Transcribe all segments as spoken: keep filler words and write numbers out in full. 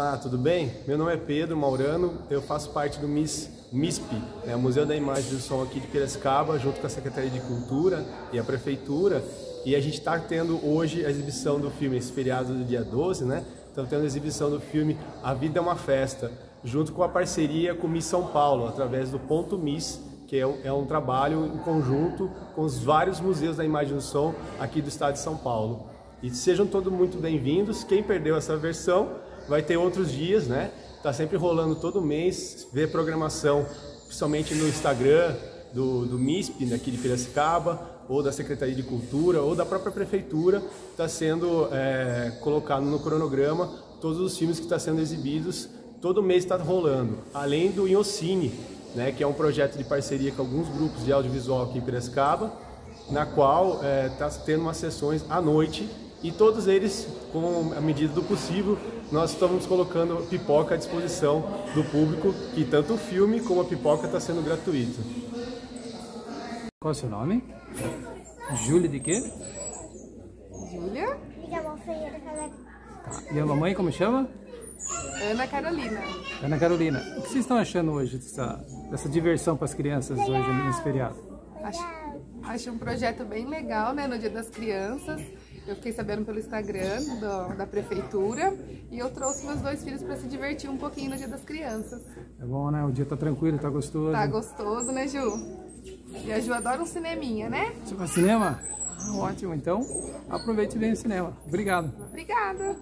Olá, tudo bem? Meu nome é Pedro Maurano, eu faço parte do MIS, MISP, né, Museu da Imagem e do Som aqui de Piracicaba, junto com a Secretaria de Cultura e a Prefeitura. E a gente está tendo hoje a exibição do filme, esse feriado do dia doze, né? Estamos tendo a exibição do filme A Vida é uma Festa, junto com a parceria com o MIS São Paulo, através do Ponto MIS, que é um, é um trabalho em conjunto com os vários museus da imagem e do som aqui do estado de São Paulo. E sejam todos muito bem-vindos. Quem perdeu essa versão vai ter outros dias, né? Tá sempre rolando todo mês, vê programação, principalmente no Instagram do, do MISP, aqui de Piracicaba, ou da Secretaria de Cultura, ou da própria Prefeitura, está sendo é, colocado no cronograma todos os filmes que estão sendo exibidos, todo mês está rolando, além do Inocine, né, que é um projeto de parceria com alguns grupos de audiovisual aqui em Piracicaba, na qual está é, tendo umas sessões à noite, e todos eles, com a medida do possível, nós estamos colocando pipoca à disposição do público, que tanto o filme como a pipoca está sendo gratuito. Qual é o seu nome? Júlia de quê? Júlia. Tá. E a mamãe como chama? Ana Carolina. Ana Carolina. O que vocês estão achando hoje dessa, dessa diversão para as crianças hoje nesse feriado? Acho, acho um projeto bem legal, né, no Dia das Crianças. Eu fiquei sabendo pelo Instagram do, da Prefeitura e eu trouxe meus dois filhos para se divertir um pouquinho no Dia das Crianças. É bom, né? O dia tá tranquilo, tá gostoso. Tá gostoso, né, Ju? E a Ju adora um cineminha, né? Você vai ao cinema? Ah, ótimo, então aproveite e venha ao cinema. Obrigado. Obrigada.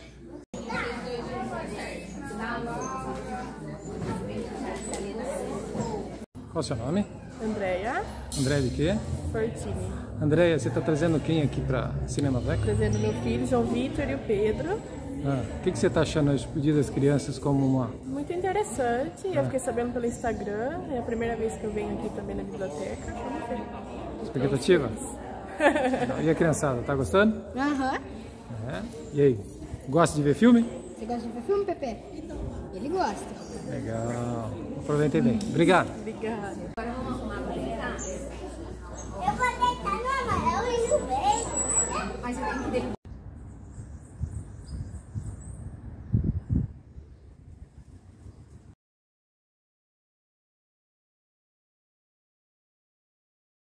Qual é o seu nome? Andréia Andréia de quê? Fortini. Andréia, você está trazendo quem aqui para Cinemateca? Trazendo meu filho, João Vitor e o Pedro. Ah, o que, que você está achando do Dia das Crianças como uma... Muito interessante, Ah. eu fiquei sabendo pelo Instagram, é a primeira vez que eu venho aqui também na biblioteca. Vamos ver. Expectativa? E a criançada, tá gostando? Aham. É. E aí, gosta de ver filme? Você gosta de ver filme, Pepe? Ele gosta. Legal. Aproveitei bem. Obrigado. Obrigada.